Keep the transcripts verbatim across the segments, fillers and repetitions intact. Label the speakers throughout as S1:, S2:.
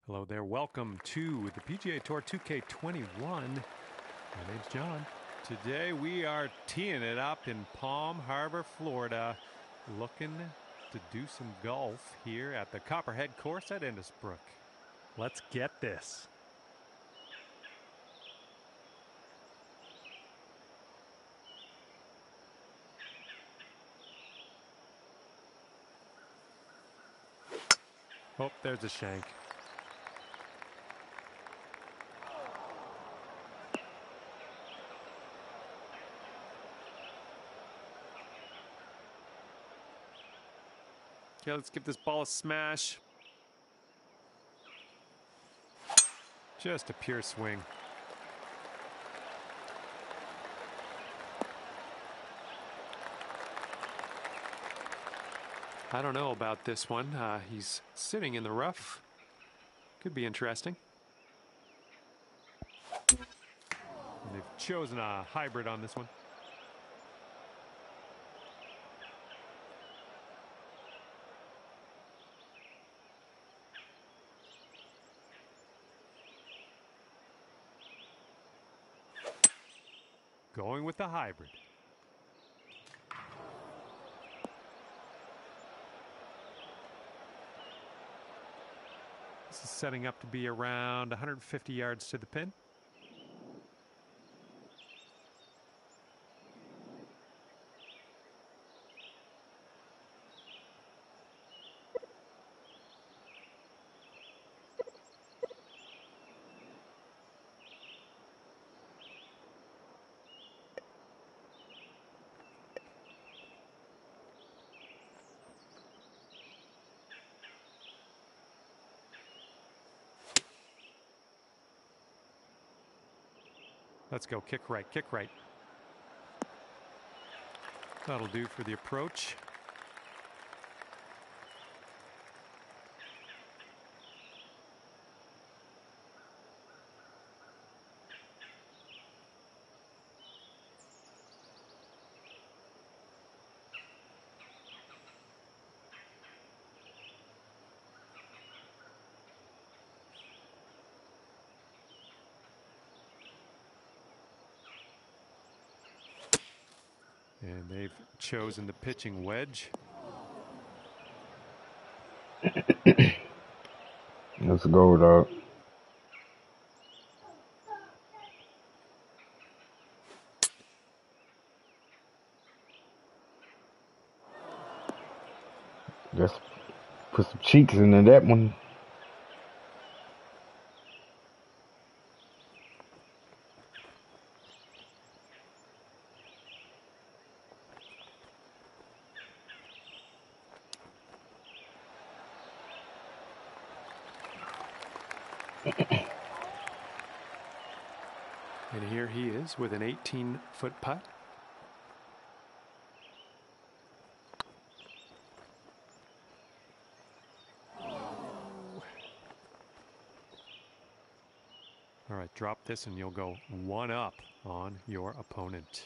S1: Hello there, welcome to the P G A Tour two K twenty-one. My name's John. Today we are teeing it up in Palm Harbor, Florida, looking to do some golf here at the Copperhead course at Innisbrook. Let's get this. Oh, there's a shank. Okay, let's give this ball a smash. Just a pure swing. I don't know about this one. Uh, he's sitting in the rough. Could be interesting. And they've chosen a hybrid on this one. Going with the hybrid. This is setting up to be around one hundred fifty yards to the pin. Let's go, kick right, kick right. That'll do for the approach. And they've chosen the pitching wedge.
S2: Let's go, dog. Just put some cheeks into that one.
S1: And here he is with an eighteen foot putt. All right, drop this and you'll go one up on your opponent.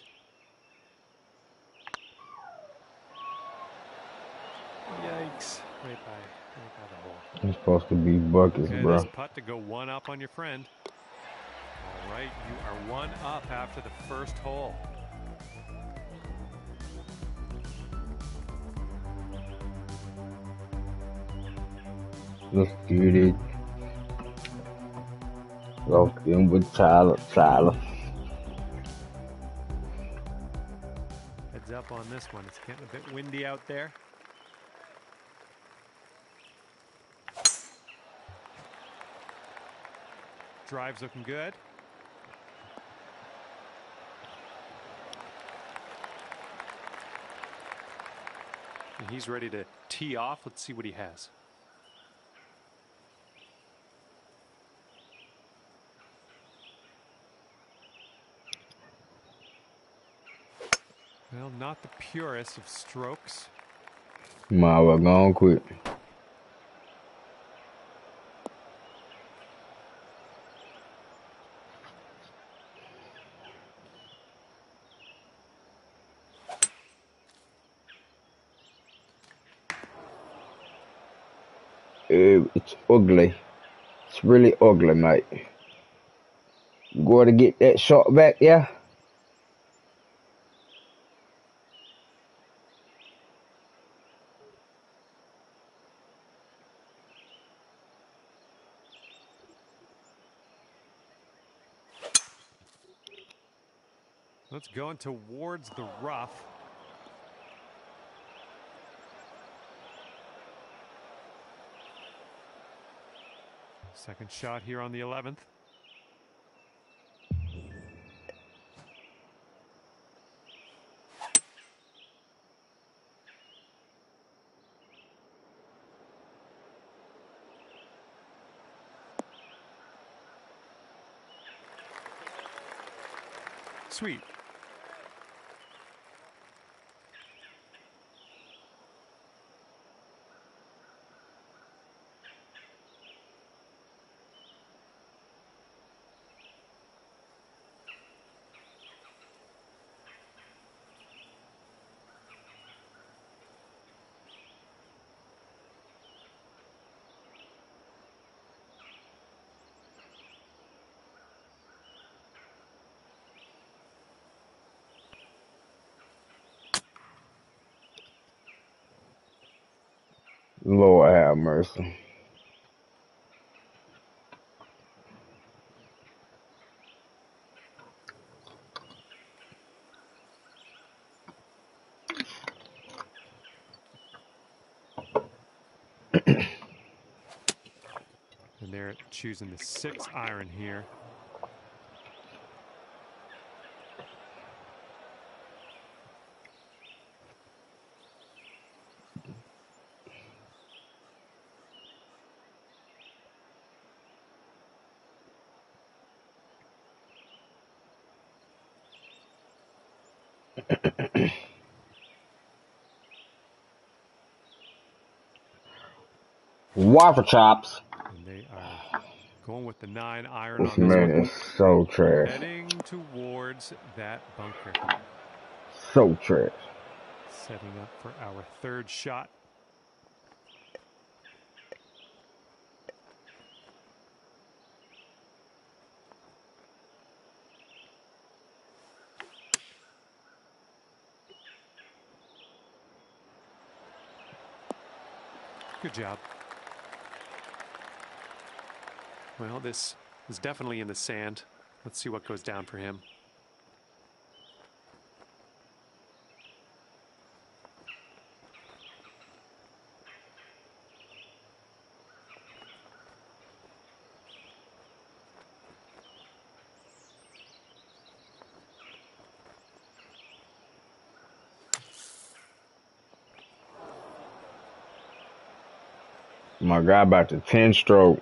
S1: Yikes. Right by, right by the hole.
S2: It's supposed to be buckets,
S1: Okay,
S2: bro.
S1: this putt to go one up on your friend. All right, you are one up after the first hole.
S2: Let's get it. Locked in with Tyler. Tyler.
S1: Heads up on this one. It's getting a bit windy out there. Drive's looking good. And he's ready to tee off. Let's see what he has. Well, not the purest of strokes.
S2: Might well go on quick. Uh, it's ugly. It's really ugly, mate. Go to get that shot back, yeah?
S1: Let's go in towards the rough. Second shot here on the eleventh. Sweet.
S2: Lord have mercy.
S1: And they're choosing the six iron here.
S2: Waffle chops.
S1: And they are going with the nine iron
S2: This
S1: on this
S2: man
S1: one.
S2: is so trash.
S1: Heading towards that bunker.
S2: So trash.
S1: Setting up for our third shot. Good job. Well, this is definitely in the sand. Let's see what goes down for him.
S2: My guy about to ten stroke.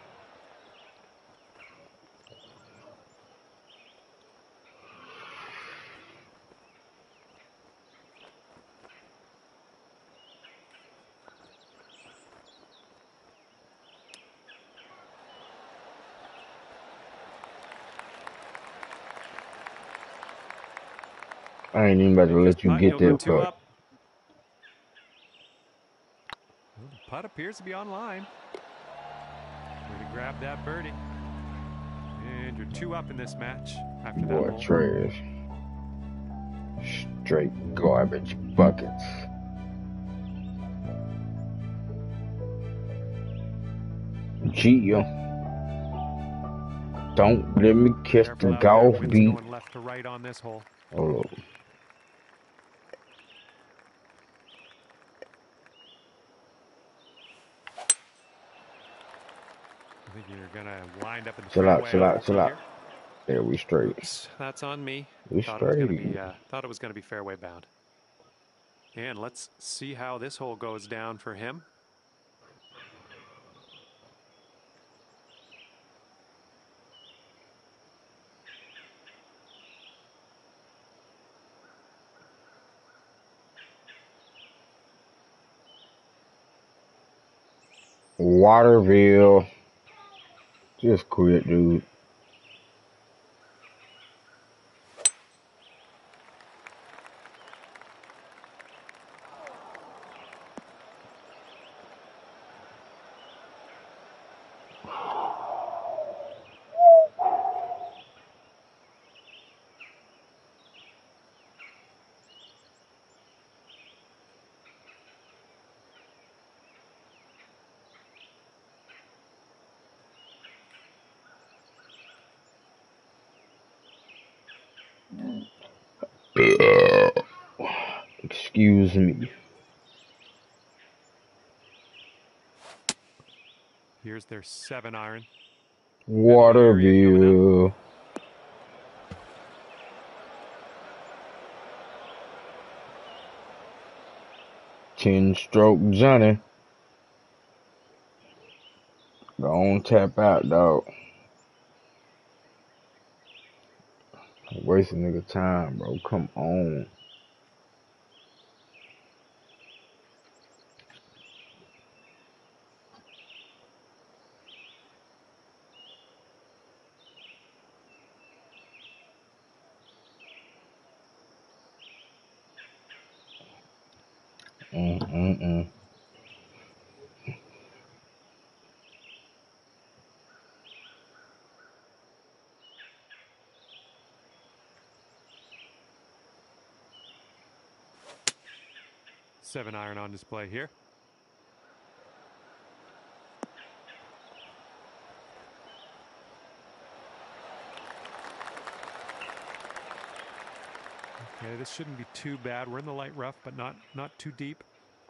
S2: I ain't even about to let you get that
S1: Two
S2: putt.
S1: up. Well, the putt appears to be online. Way to grab that birdie. And you're two up in this match after that
S2: Boy,
S1: hole.
S2: trash. Straight garbage buckets. Gia. Don't let me kiss
S1: Careful
S2: the
S1: out there.
S2: golf
S1: Wind's
S2: beat.
S1: going left to right on this hole.
S2: Hold up.
S1: I think you're gonna wind up in the
S2: Chill out,
S1: fairway.
S2: chill out, chill out. Yeah, we straight.
S1: Oops, that's on me.
S2: We
S1: thought it was gonna
S2: straight.
S1: be uh, thought it was gonna be fairway bound. And let's see how this hole goes down for him.
S2: Waterville. Just quit, dude. Uh, excuse me.
S1: Here's their seven iron.
S2: Waterville. Ten stroke Johnny. Go on, tap out, dog. Waste a nigga time, bro. Come on. Mm-mm-mm.
S1: Seven iron on display here. Okay, this shouldn't be too bad. We're in the light rough, but not not too deep.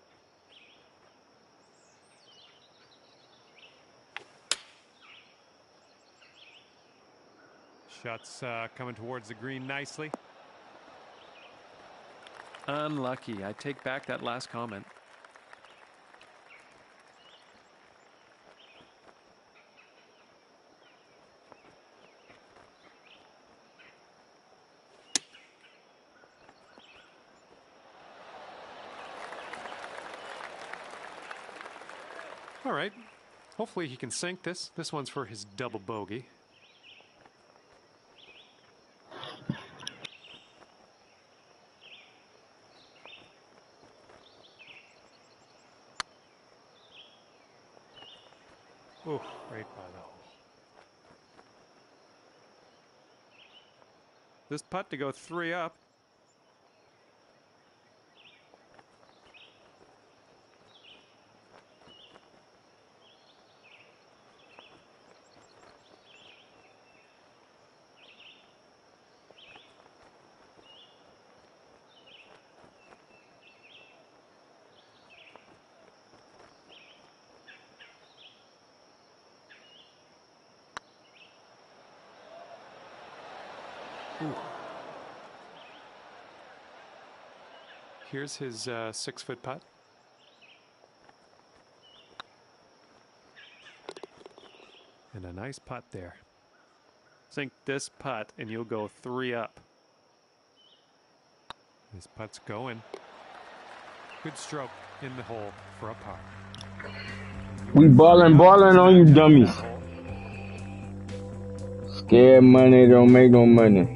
S1: Shots uh, coming towards the green nicely.
S3: Unlucky. I take back that last comment.
S1: All right. Hopefully he can sink this. This one's for his double bogey. Oh, right by the hole. This putt to go three up. Ooh. Here's his uh, six-foot putt. And a nice putt there. Sink this putt and you'll go three up. This putt's going. Good stroke in the hole for a par.
S2: We ballin', ballin' on you dummies. Scared money don't make no money.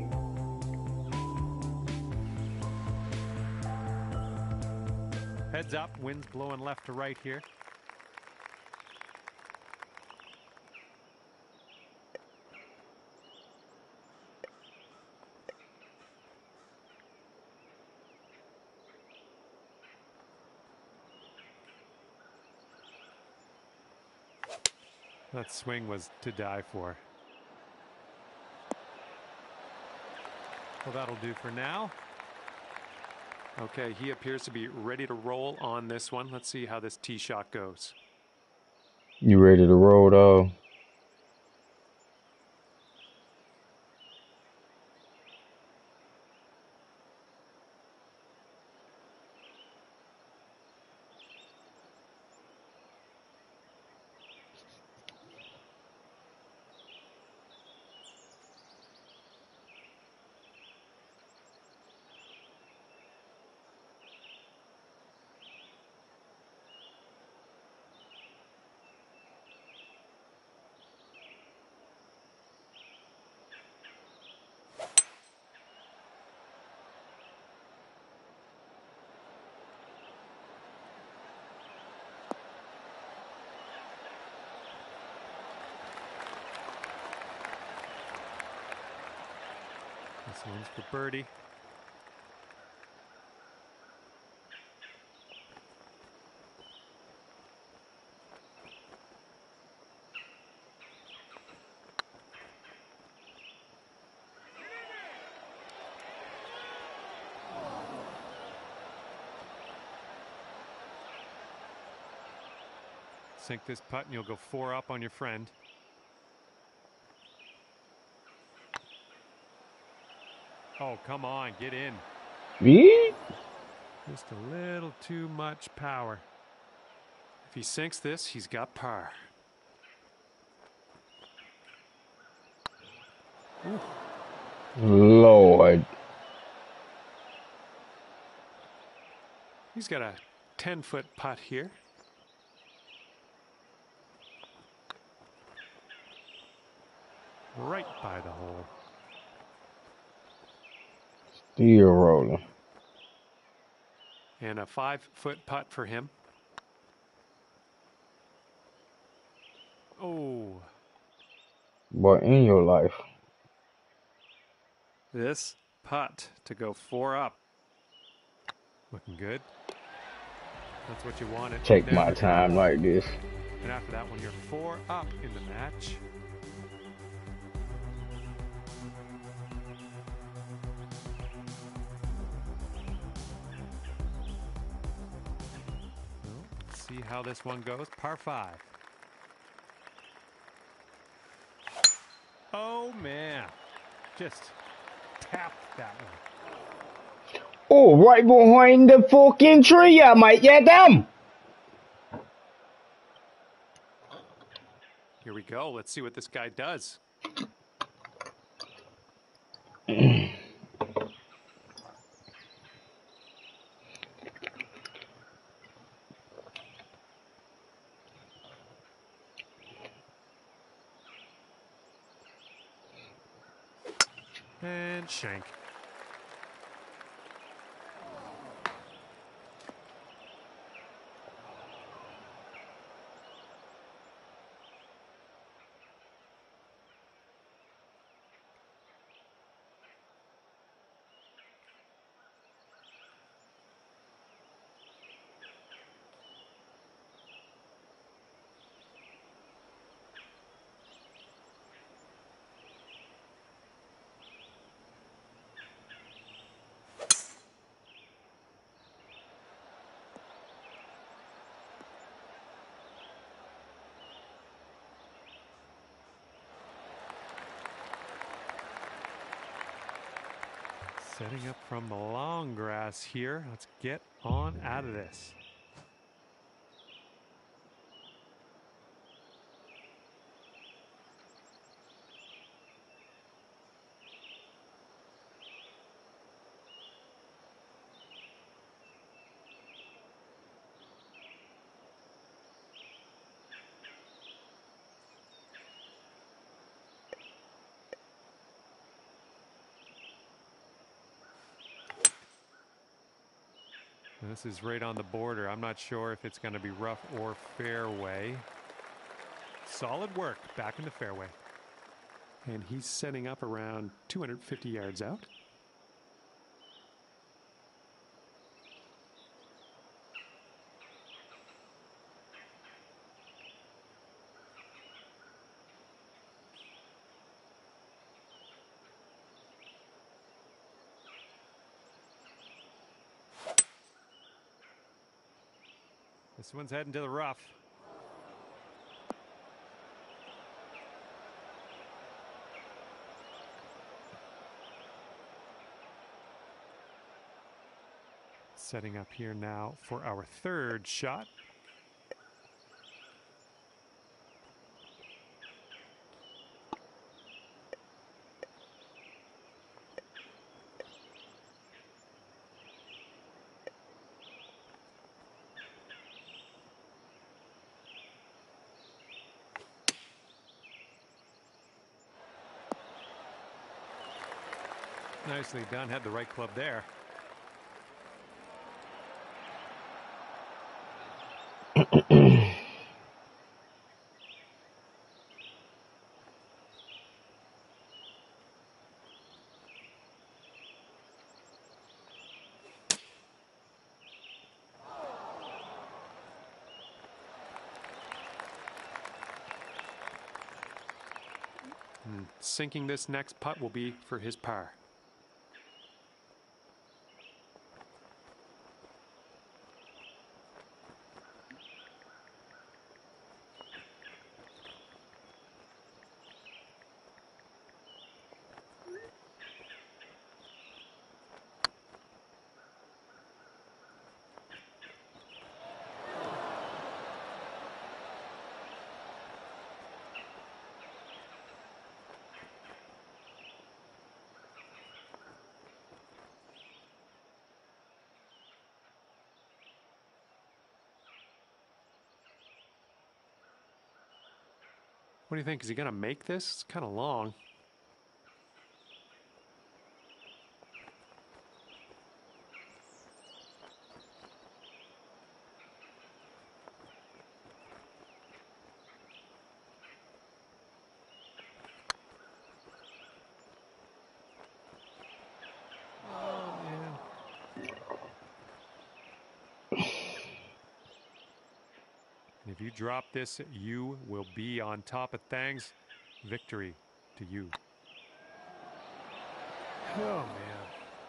S1: Heads up, wind's blowing left to right here. That swing was to die for. Well, that'll do for now. Okay, he appears to be ready to roll on this one. Let's see how this tee shot goes.
S2: You ready to roll, dog? This one's for birdie.
S1: Sink this putt and you'll go four up on your friend. Oh, come on, get in.
S2: Yeah.
S1: Just a little too much power. If he sinks this, he's got par. Ooh.
S2: Lord.
S1: He's got a ten-foot putt here. Right by the hole.
S2: Still rolling.
S1: And a five-foot putt for him. Oh.
S2: But in your life.
S1: This putt to go four up. Looking good. That's what you wanted.
S2: Take
S1: Never
S2: my
S1: gonna
S2: time
S1: fall.
S2: like this.
S1: And after that one, you're four up in the match. Well, let's see how this one goes. Par five. Oh, man. Just tapped that one.
S2: Oh, right behind the fucking tree, I might get them.
S1: Here we go. Let's see what this guy does. And shank. Setting up from the long grass here. Let's get on out of this. This is right on the border. I'm not sure if it's going to be rough or fairway. Solid work back in the fairway. And he's setting up around two hundred fifty yards out. This one's heading to the rough. Setting up here now for our third shot. Nicely done, had the right club there. And sinking this next putt will be for his par. What do you think? Is he going to make this? It's kind of long. If you drop this, you will be on top of things. Victory to you. Oh, man.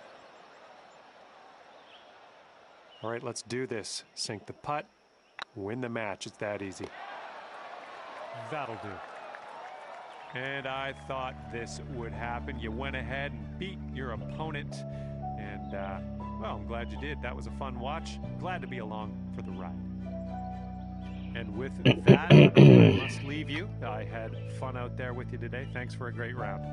S1: All right, let's do this. Sink the putt, win the match. It's that easy. That'll do. And I thought this would happen. You went ahead and beat your opponent. And, uh, well, I'm glad you did. That was a fun watch. Glad to be along for the ride. And with that, I must leave you. I had fun out there with you today. Thanks for a great round.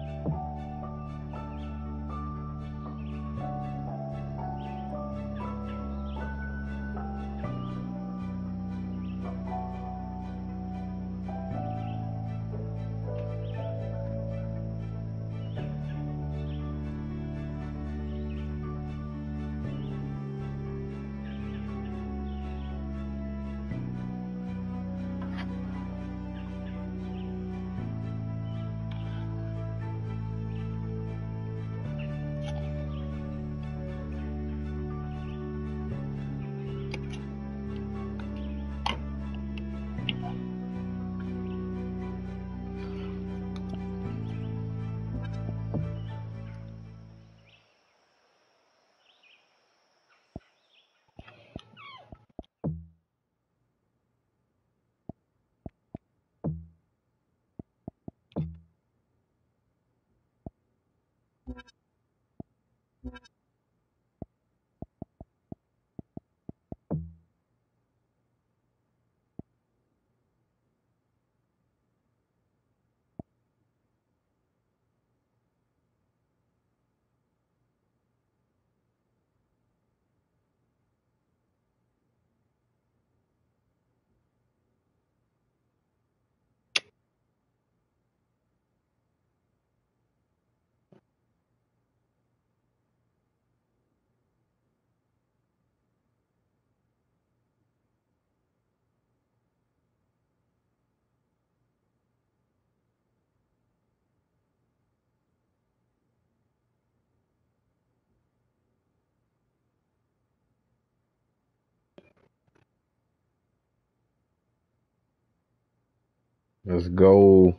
S2: Let's go.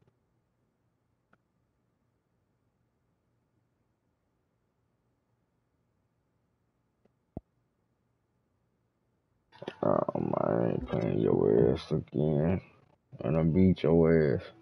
S2: Um, I ain't playing your ass again. I'm gonna beat your ass.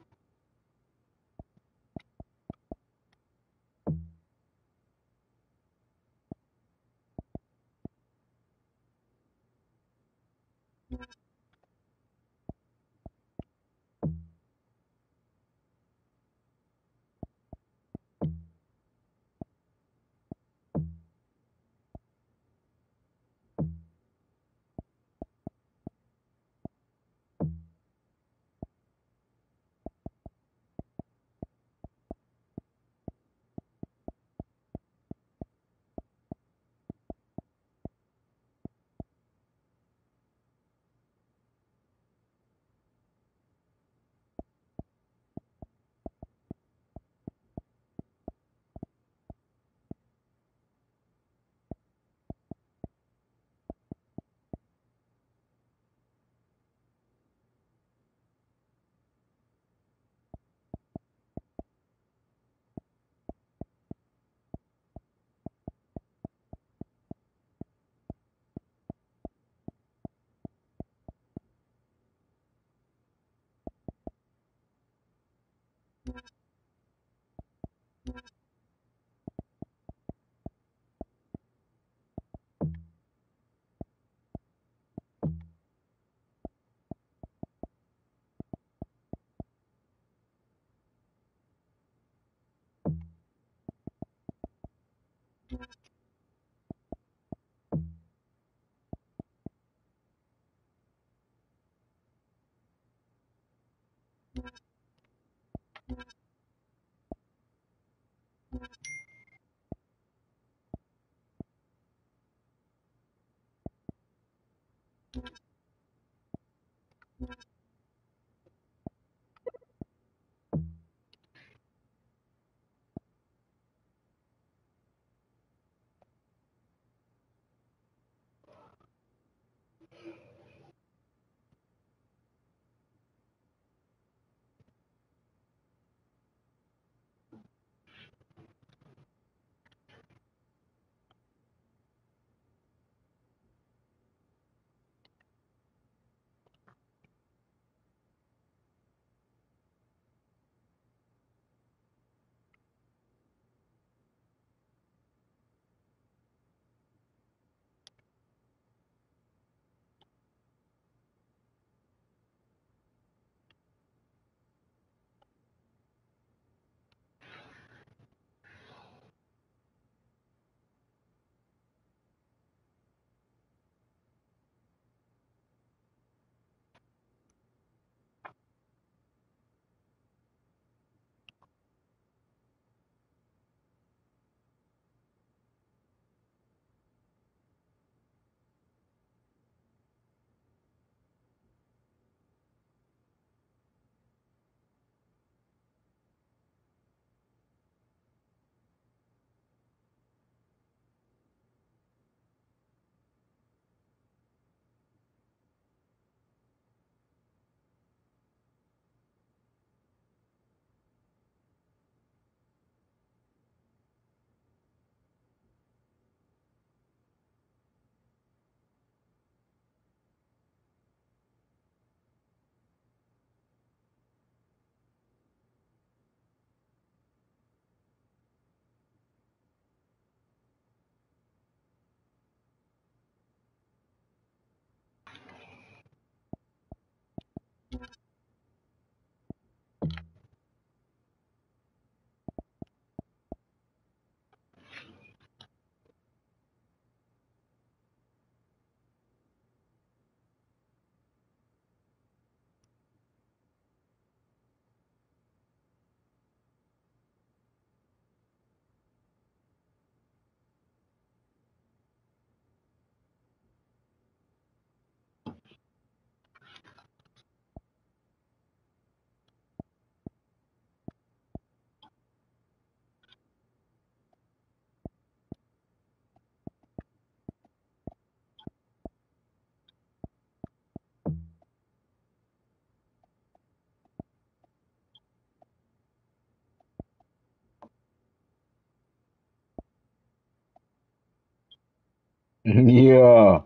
S2: Yeah.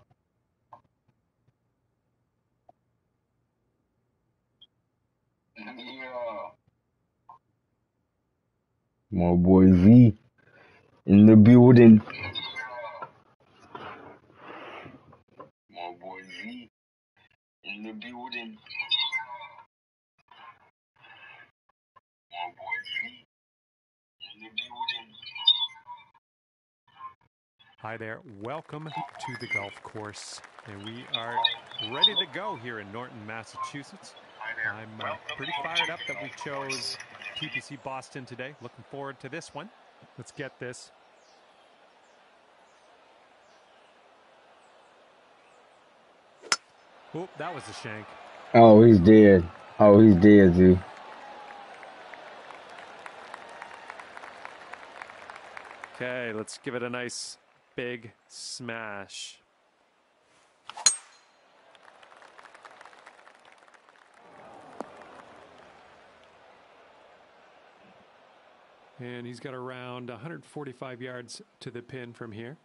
S2: My boy Z in the building. My boy Z in the building. My boy Z in the building.
S1: Hi there. Welcome to the golf course. And we are ready to go here in Norton, Massachusetts. I'm uh, pretty fired up that we chose T P C Boston today. Looking forward to this one. Let's get this. Oh, that was a shank.
S2: Oh, he's dead. Oh, he's dead, Z.
S3: Okay, let's give it a nice big smash. And he's got around one hundred forty-five yards to the pin from here.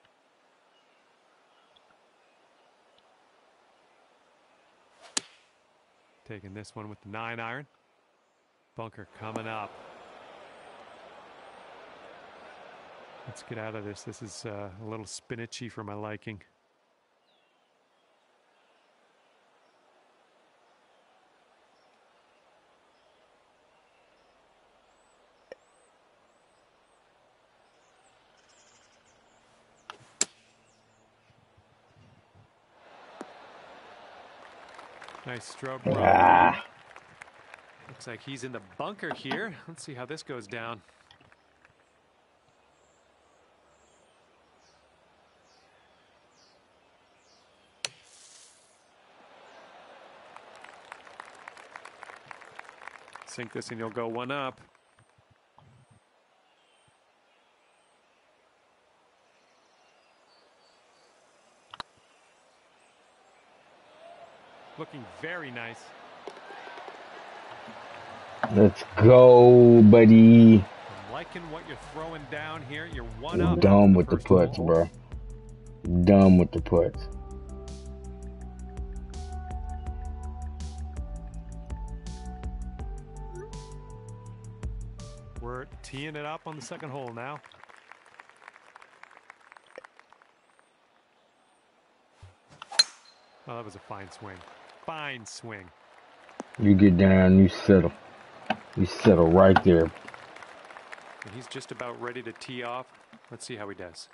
S1: Taking this one with the nine iron. Bunker coming up. Let's get out of this. This is uh, a little spinachy for my liking. Nice stroke, Brody.
S2: Ah.
S1: Looks like he's in the bunker here. Let's see how this goes down.
S3: Sink this and you'll go one up.
S1: Looking very nice.
S2: Let's go, buddy.
S1: I'm liking what you're throwing down here. You're one
S2: You're
S1: up.
S2: done with the
S1: First
S2: putts,
S1: hole.
S2: bro. Done with the putts.
S1: We're teeing it up on the second hole now. Oh, that was a fine swing. Fine swing.
S2: You get down, you settle. You settle right there.
S3: And he's just about ready to tee off. Let's see how he does.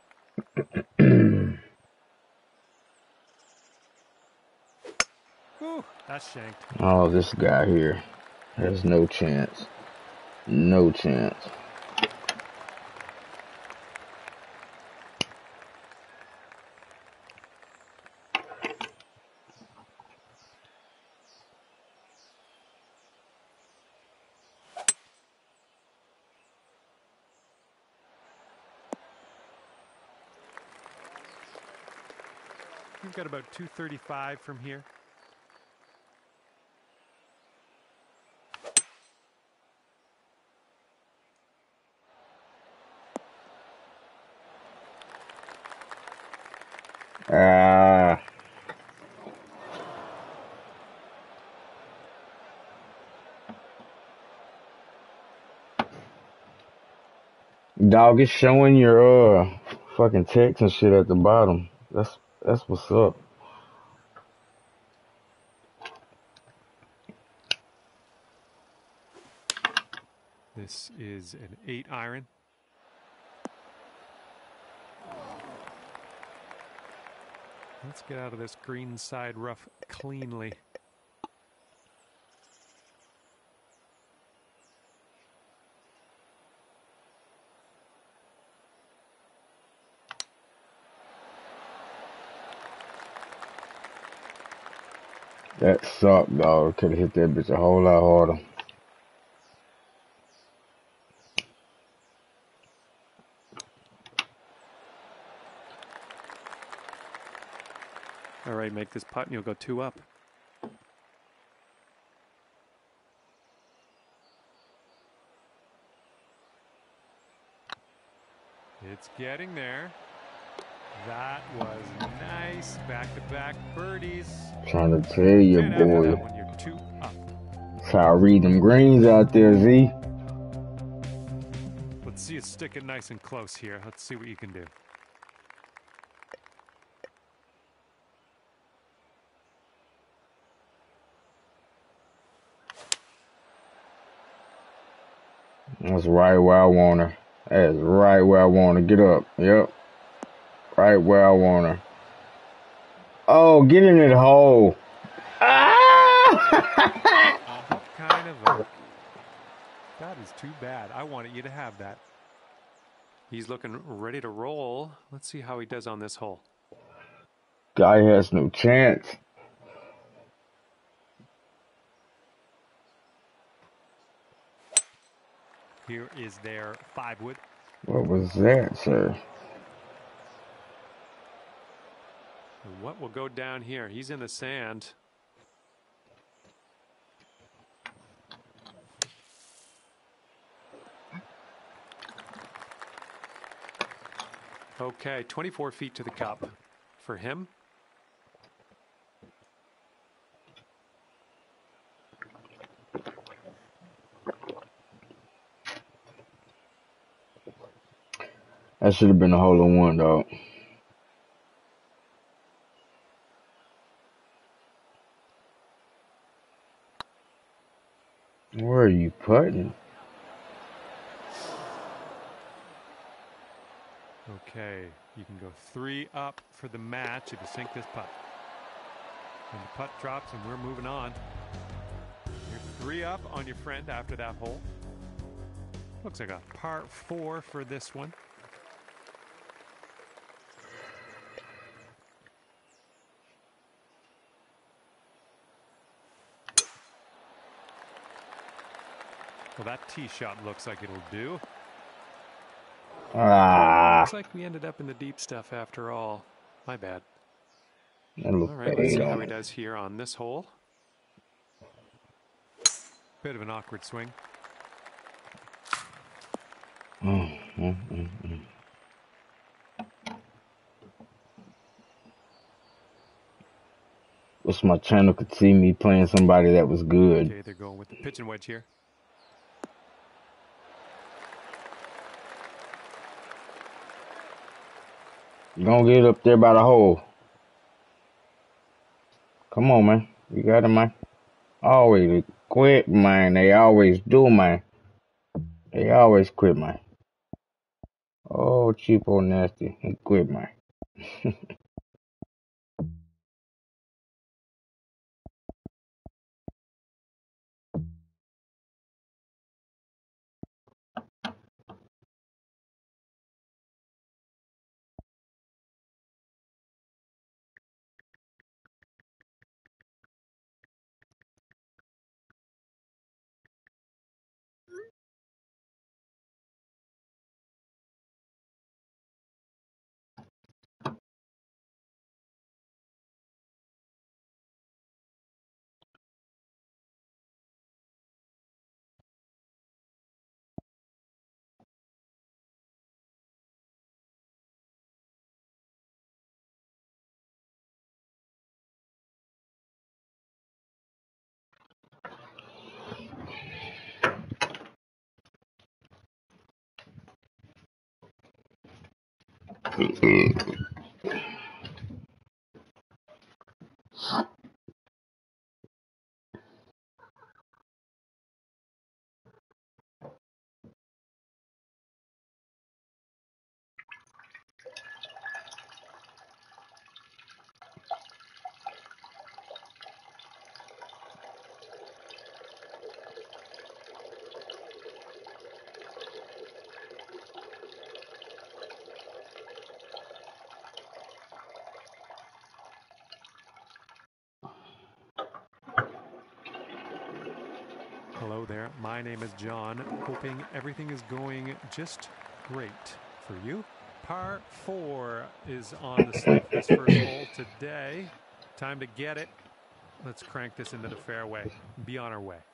S1: Ooh, that's shanked.
S2: Oh, this guy here has no chance. No chance.
S1: We've got about two thirty-five from here.
S2: Ah. Dog, it's showing your uh fucking text and shit at the bottom. That's that's what's up.
S1: This is an eight iron. Let's get out of this green side rough cleanly.
S2: That sucked, dog. Could have hit that bitch a whole lot harder.
S3: All right, make this putt and you'll go two up.
S1: It's getting there. That was nice. Back-to-back birdies.
S2: Trying to tell you,
S1: And after
S2: boy.
S1: that one, you're two up.
S2: That's how I read them greens out there, Z.
S1: Let's see it stick it nice and close here. Let's see what you can do.
S2: That's right where I want her. That's right where I want to get up. Yep. Right where I want her. Oh, get in that hole. Ah!
S1: What kind of a... That is too bad. I wanted you to have that. He's looking ready to roll. Let's see how he does on this hole.
S2: Guy has no chance.
S1: Here is their five wood.
S2: What was that, sir?
S3: And what will go down here? He's in the sand. Okay, twenty-four feet to the cup for him.
S2: That should have been a hole in one, dog. Where are you putting?
S1: Okay, you can go three up for the match if you sink this putt. And the putt drops and we're moving on. You're three up on your friend after that hole. Looks like a par four for this one. Well, that tee shot looks like it'll do.
S2: Ah.
S3: Looks like we ended up in the deep stuff after all. My bad.
S2: That
S3: All
S2: looked
S3: right, let's see
S2: bad
S3: how
S2: on
S3: he
S2: it.
S3: does here on this hole.
S1: Bit of an awkward swing.
S2: Mm, mm, mm, mm. Wish my channel could see me playing somebody that was good.
S1: Okay, they're going with the pitching wedge here.
S2: You gonna get up there by the hole. Come on, man. You got it, man. Always quit, man. They always do, man. They always quit, man. Oh, cheapo nasty. He quit, man.
S1: Hello there, my name is John. Hoping everything is going just great for you. Par four is on the slate this first hole today. Time to get it. Let's crank this into the fairway. Be on our way.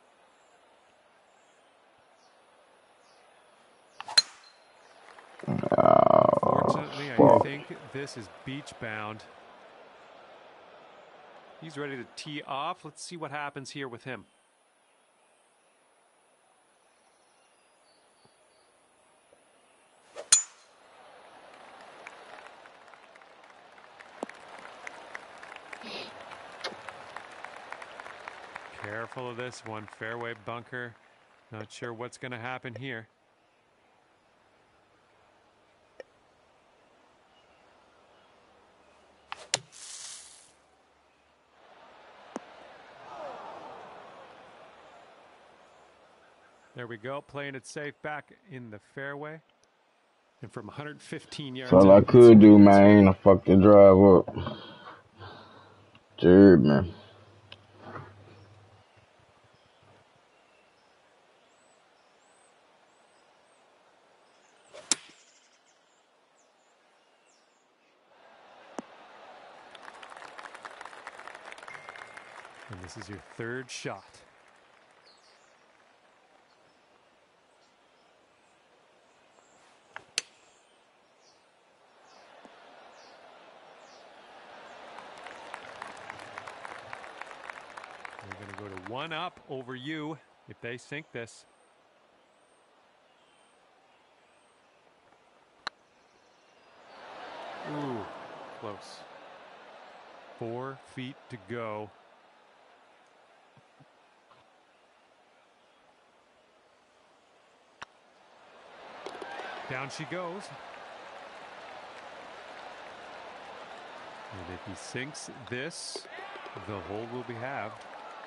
S2: Oh,
S1: Fortunately, I think this is beach bound. He's ready to tee off. Let's see what happens here with him. Careful of this one. Fairway bunker. Not sure what's going to happen here. There we go, playing it safe back in the fairway. And from one hundred fifteen yards.
S2: That's all I could do, man. I fucked the drive up. Dude, man.
S1: And this is your third shot. We're going to go to one up over you if they sink this. Ooh, close. Four feet to go. Down she goes. And if he sinks this, the hole will be halved.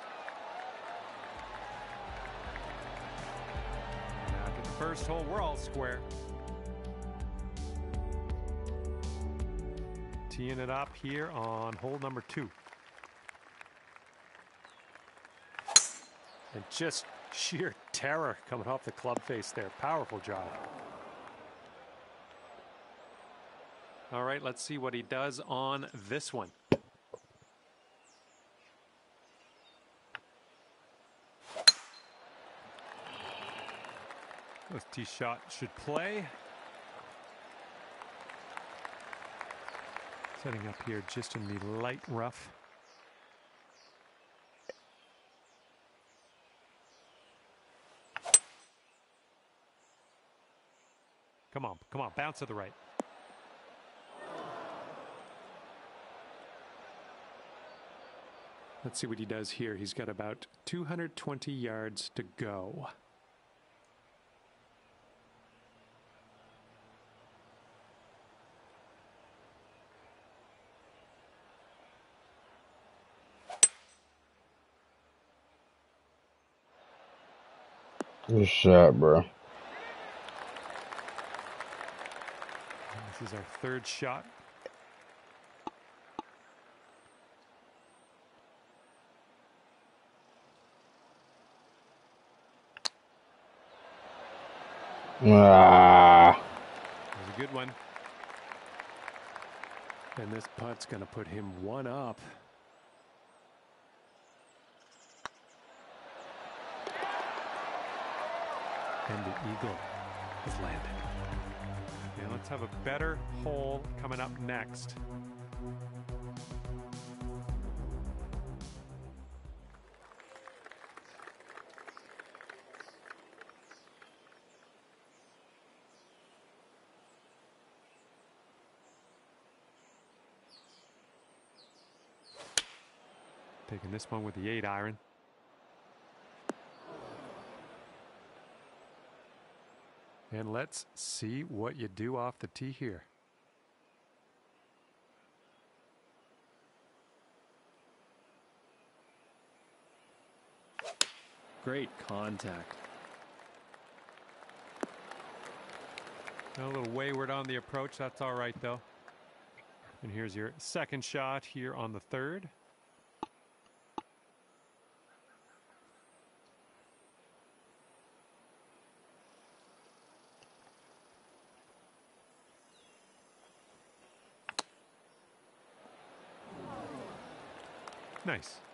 S1: And after the first hole, we're all square. Teeing it up here on hole number two. And just sheer terror coming off the club face there. Powerful job. All right, let's see what he does on this one. This tee shot should play. Setting up here just in the light rough. Come on, come on, bounce to the right. Let's see what he does here. He's got about two hundred twenty yards to go.
S2: Good shot, bro.
S1: This is our third shot.
S2: Ah.
S1: That was a good one. And this putt's going to put him one up. And the eagle has landed. Okay, let's have a better hole coming up next. Taking this one with the eight iron. And let's see what you do off the tee here.
S4: Great contact.
S1: A little wayward on the approach. That's all right, though. And here's your second shot here on the third. Nice.